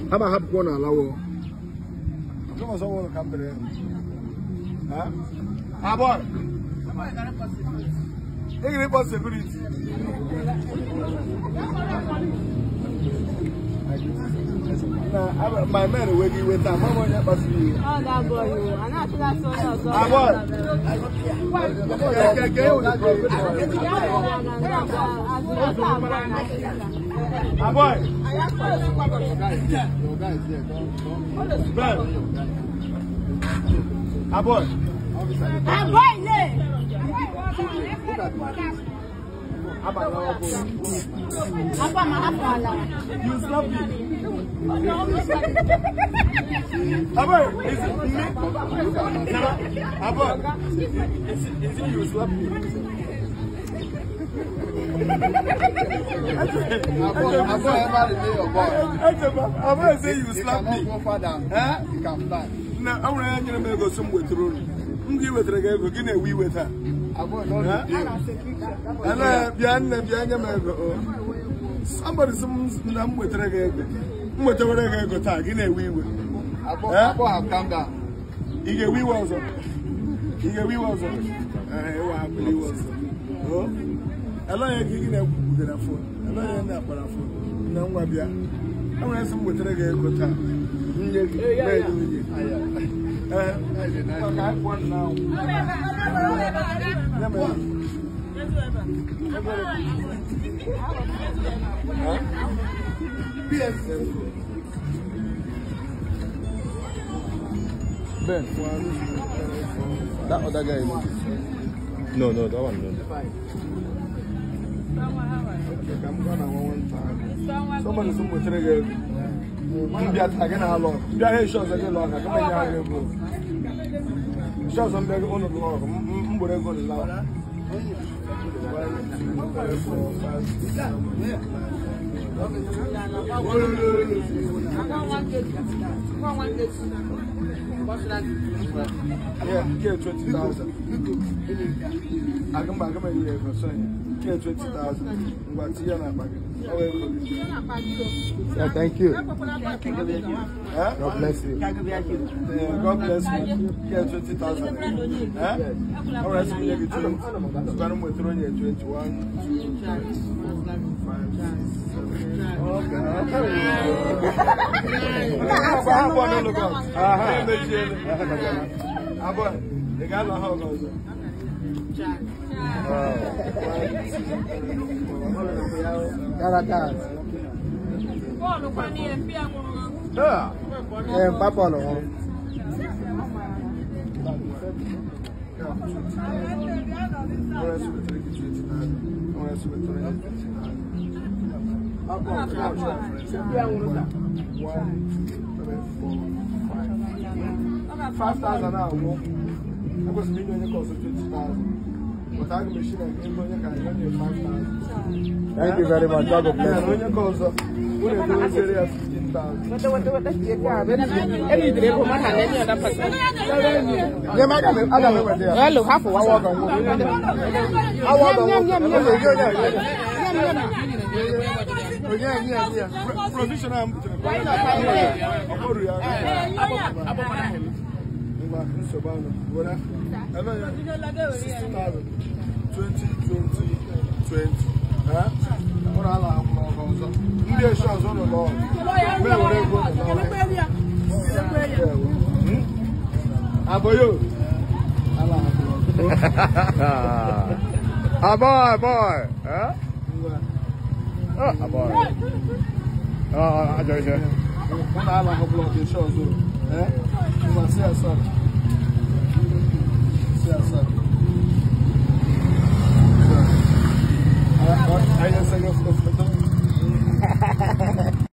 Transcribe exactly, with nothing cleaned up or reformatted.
Aba hap ko na lawo. Come so won come there. Huh? Ah boy. Any possibility. Nah, my man will give with that. Mama, that was you. Oh, that boy, you. And after that, so that's all. Ah boy. Ah boy. Ah boy. Ah boy, ne. Apama, Apama. You slap me. Abba, is it me? Abba, is it you slap me? Abba, say you slap me. Huh? You can fly. Now, I'm going to go somewhere to roll. I'm going to go get a wee with her. Somebody some number with reggae. Whatever go tag in a wee with. Abo have come down. He get wee was up. He get wee was up. I believe was up. Oh, I like giving a good phone. I like that for a phone. No one be. I want some with reggae go tag. I have one now. Ben, that other guy. No, no, that one. No. I'm gonna one time. Somebody, somebody, trigger. Maybe I'm tagging a lot. Maybe I hear shots again. Long. I come here. Shots on the on the block. I'm going to go loud. Yeah, get twenty thousand. I come back here for saying, get twenty thousand. What's here? Yeah, thank you. Huh? God bless you. Yeah, God bless you. Get twenty thousand. Huh? All right, so we get twenty. So I'm with twenty-one, five, six, seven. Okay. Abo, the guy na how goes. Caratas. Bolo kwa ni pia mo. Ah. Eh, papa no. Five thousand now. I was million cost twenty thousand. But I machine and game when you can only five thousand. Thank you very much. God bless. When you call so, we are doing serious fifteen thousand. What what what that's it. Any day for man and any other person. Yeah, madam, Adam over there. Hello, half of one walk on. I walk on. Yeah, yeah, yeah. Provisional. twenty, twenty, twenty. Huh? What I like, India shows on the law. Aboyo. A boy, boy. Huh? Oh, a boy. Oh, I don't know. What I like, block the shows. Eh? You must see us.